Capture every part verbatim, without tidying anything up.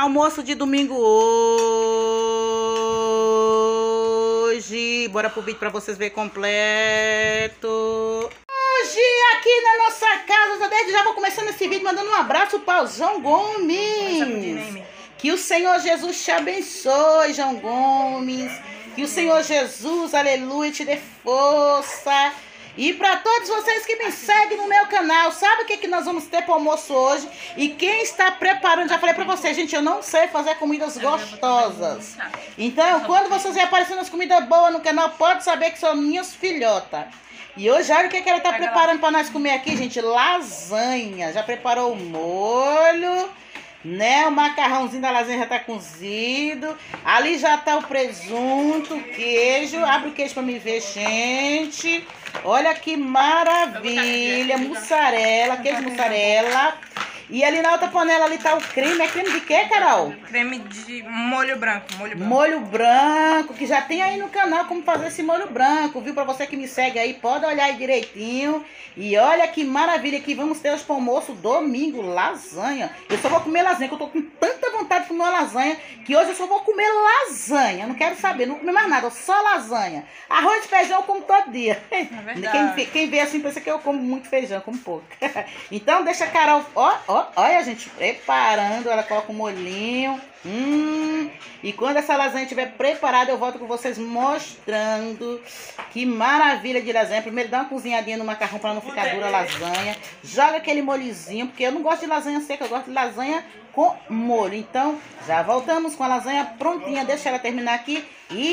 Almoço de domingo hoje. Bora pro vídeo pra vocês verem completo. Hoje aqui na nossa casa, desde já vou começando esse vídeo mandando um abraço para o João Gomes. Que o Senhor Jesus te abençoe, João Gomes. Que o Senhor Jesus, aleluia, te dê força. E para todos vocês que me seguem no meu canal, sabe o que, que nós vamos ter para o almoço hoje? E quem está preparando, já falei para vocês, gente, eu não sei fazer comidas gostosas. Então, quando vocês verem aparecendo as comidas boas no canal, pode saber que são minhas filhotas. E hoje, olha o que, que ela está preparando para nós comer aqui, gente. Lasanha. Já preparou o molho, né? O macarrãozinho da lasanha já tá cozido. Ali já tá o presunto, o queijo. Abre o queijo para me ver, gente. Olha que maravilha. Mussarela, queijo mussarela. E ali na outra panela ali tá o creme. É creme de quê, Carol? Creme de molho branco, molho branco. Molho branco, que já tem aí no canal como fazer esse molho branco, viu? Pra você que me segue aí, pode olhar aí direitinho. E olha que maravilha que vamos ter hoje pro almoço domingo, lasanha. Eu só vou comer lasanha, que eu tô com tanta vontade de comer uma lasanha, que hoje eu só vou comer lasanha. Não quero saber, não vou comer mais nada, só lasanha. Arroz e feijão eu como todo dia. É verdade. Quem, quem vê assim pensa que eu como muito feijão, como pouco. Então deixa a Carol, ó, ó. Olha a gente preparando, ela coloca o molhinho. Hum, e quando essa lasanha estiver preparada, eu volto com vocês mostrando que maravilha de lasanha. Primeiro dá uma cozinhadinha no macarrão para não ficar dura a lasanha. Joga aquele molhozinho, porque eu não gosto de lasanha seca, eu gosto de lasanha com molho. Então, já voltamos com a lasanha prontinha. Deixa ela terminar aqui.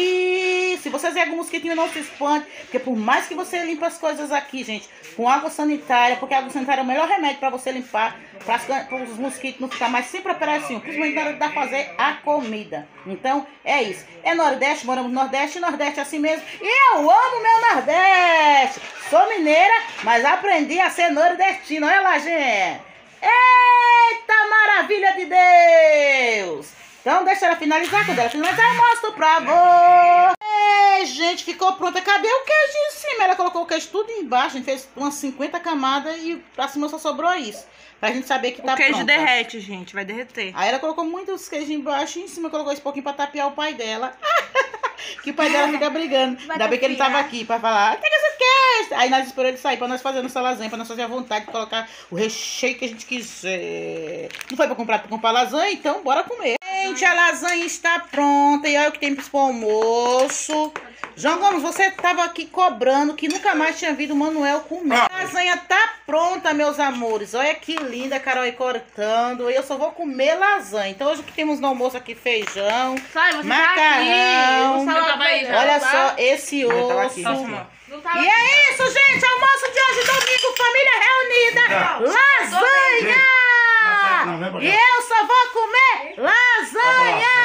E se vocês verem algum mosquitinho, não se espante, porque por mais que você limpe as coisas aqui, gente, com água sanitária, porque a água sanitária é o melhor remédio para você limpar, para os mosquitos não ficar mais sempre aparecem, principalmente na hora de fazer a comida. Então, é isso. É Nordeste, moramos no Nordeste, Nordeste é assim mesmo. E eu amo meu Nordeste. Sou mineira, mas aprendi a ser nordestina. Olha lá, gente. Eita maravilha de Deus! Então deixa ela finalizar. Quando ela finalizar, eu mostro pra você. É, gente, ficou pronta. Cadê o queijo em cima? Ela colocou o queijo tudo embaixo. A gente fez umas cinquenta camadas e pra cima só sobrou isso. Pra gente saber que tá pronto. O queijo pronta. derrete, gente. Vai derreter. Aí ela colocou muitos queijos embaixo e em cima colocou esse pouquinho pra tapear o pai dela. Que o pai dela fica brigando. Vai Ainda bem que ele tava aqui pra falar, pega esse queijo. Aí nós esperamos ele sair pra nós fazer nossa lasanha, pra nós fazer a vontade de colocar o recheio que a gente quiser. Não foi pra comprar, pra comprar lasanha, então bora comer. Gente, a lasanha está pronta. E olha o que tem pro almoço. João Gomes, você tava aqui cobrando que nunca mais tinha visto o Manuel comer. A lasanha tá pronta, meus amores. Olha que linda a Carol aí cortando. E eu só vou comer lasanha. Então hoje o que temos no almoço aqui? Feijão, Sai, você macarrão. Tá aqui. Aí, olha só esse osso. E é isso, gente. Almoço de hoje, domingo, família reunida. Lasanha! E eu só vou comer lasanha!